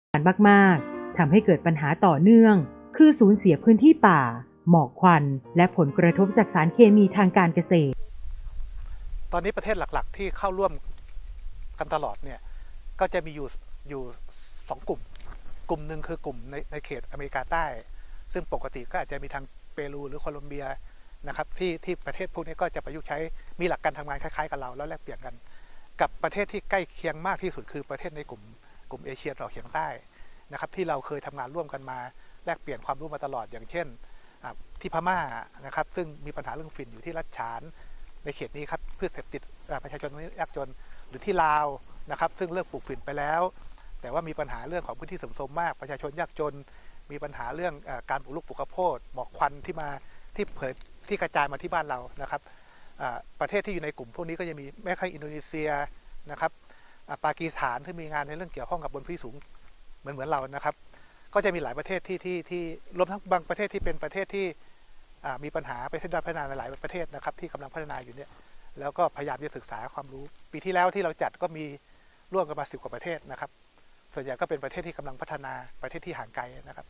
มากๆทำให้เกิดปัญหาต่อเนื่องคือสูญเสียพื้นที่ป่าหมอกควันและผลกระทบจากสารเคมีทางการเกษตรตอนนี้ประเทศหลักๆที่เข้าร่วมกันตลอดเนี่ยก็จะมีอยู่2 กลุ่มหนึ่งคือกลุ่มในเขตอเมริกาใต้ซึ่งปกติก็อาจจะมีทางเปรูหรือโคลอมเบียนะครับที่ประเทศพวกนี้ก็จะประยุกต์ใช้มีหลักการทำงานคล้ายๆกับเราแล้วแลกเปลี่ยนกันกับประเทศที่ใกล้เคียงมากที่สุดคือประเทศในกลุ่มเอเชียตะวันออกเฉียงใต้นะครับที่เราเคยทำงานร่วมกันมาแลกเปลี่ยนความรู้มาตลอดอย่างเช่นที่พม่านะครับซึ่งมีปัญหาเรื่องฝิ่นอยู่ที่รัฐฉานในเขตนี้ครับพืชเสพติดประชาชนยากจนหรือที่ลาวนะครับซึ่งเลิกปลูกฝิ่นไปแล้วแต่ว่ามีปัญหาเรื่องของพื้นที่เสื่อมโทรมมากประชาชนยากจนมีปัญหาเรื่องการปลูกข้าวโพดหมอกควันที่กระจายมาที่บ้านเรานะครับประเทศที่อยู่ในกลุ่มพวกนี้ก็จะมีแม้กระทั่งอินโดนีเซียนะครับปากีสถานที่มีงานในเรื่องเกี่ยวข้องกับบนพื้นที่สูงเหมือนเรานะครับก็จะมีหลายประเทศที่รวมทั้งบางประเทศที่เป็นประเทศที่มีปัญหาประเทศด้านพัฒนาในหลายประเทศนะครับที่กำลังพัฒนาอยู่เนี่ยแล้วก็พยายามจะศึกษาความรู้ปีที่แล้วที่เราจัดก็มีร่วมกันมา10 กว่าประเทศนะครับส่วนใหญ่ก็เป็นประเทศที่กำลังพัฒนาประเทศที่ห่างไกลนะครับ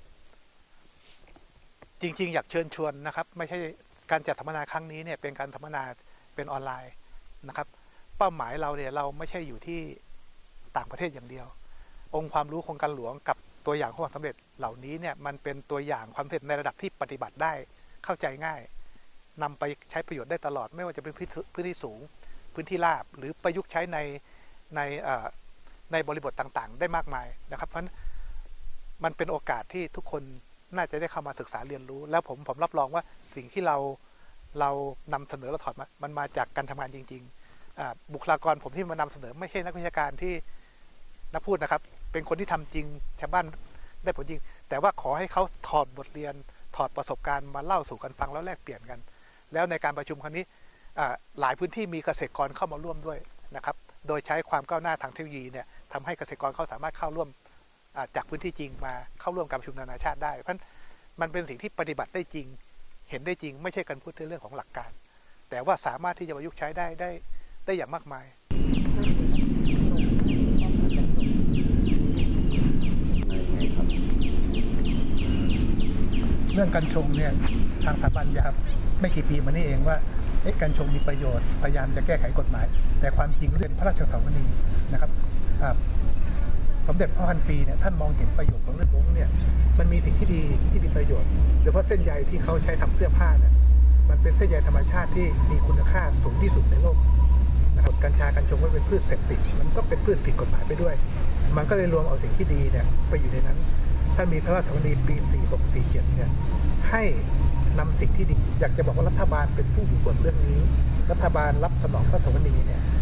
จริงๆอยากเชิญชวนนะครับไม่ใช่การจัดสัมมนาครั้งนี้เนี่ยเป็นการสัมมนาเป็นออนไลน์นะครับเป้าหมายเราเนี่ยเราไม่ใช่อยู่ที่ต่างประเทศอย่างเดียวองค์ความรู้โครงการหลวงกับตัวอย่างของความสำเร็จเหล่านี้เนี่ยมันเป็นตัวอย่างความสำเร็จในระดับที่ปฏิบัติได้เข้าใจง่ายนำไปใช้ประโยชน์ได้ตลอดไม่ว่าจะเป็นพื้นที่สูงพื้นที่ราบหรือประยุกต์ใช้ในบริบทต่างๆได้มากมายนะครับเพราะฉะนั้นมันเป็นโอกาสที่ทุกคนน่าจะได้เข้ามาศึกษาเรียนรู้แล้วผมรับรองว่าสิ่งที่เรานำเสนอเราถอดมันมาจากการทำงานจริงๆบุคลากรผมที่มานำเสนอไม่ใช่นักวิชาการที่นักพูดนะครับเป็นคนที่ทำจริงชาวบ้านได้ผลจริงแต่ว่าขอให้เขาถอดบทเรียนถอดประสบการณ์มาเล่าสู่กันฟังแล้วแลกเปลี่ยนกันแล้วในการประชุมครั้งนี้หลายพื้นที่มีเกษตรกรเข้ามาร่วมด้วยนะครับโดยใช้ความก้าวหน้าทางเทคโนโลยีเนี่ยทำให้เกษตรกรเขาสามารถเข้าร่วมจากพื้นที่จริงมาเข้าร่วมการประชุมนานาชาติได้เพราะมันเป็นสิ่งที่ปฏิบัติได้จริงเห็นได้จริงไม่ใช่การพูดในเรื่องของหลักการแต่ว่าสามารถที่จะประยุกต์ใช้ได้อย่างมากมายเรื่องกัญชงเนี่ยทางสถาบันครับไม่กี่ปีมานี้เองว่ากัญชงมีประโยชน์พยายามจะแก้ไขกฎหมายแต่ความจริงเรื่องพระราชสวนีนะครับสมเด็จพระพันปีเนี่ยท่านมองเห็นประโยชน์ของเรื่องนี้เนี่ยมันมีสิ่งที่ดีที่มีประโยชน์โดยเฉพาะเส้นใยที่เขาใช้ทำเสื้อผ้าเนี่ยมันเป็นเส้นใยธรรมชาติที่มีคุณค่าสูงที่สุดในโลกนะครับกัญชากัญชงก็เป็นพืชเสพติดมันก็เป็นพืชผิดกฎหมายไปด้วยมันก็เลยรวมเอาสิ่งที่ดีเนี่ยไปอยู่ในนั้นท่านมีพระราชสวนีปี4647เนี่ยให้นำสิ่งที่ดีอยากจะบอกว่ารัฐบาลเป็นผู้มีส่วนเรื่องนี้รัฐบาลรับสนองพระราชสวนีเนี่ย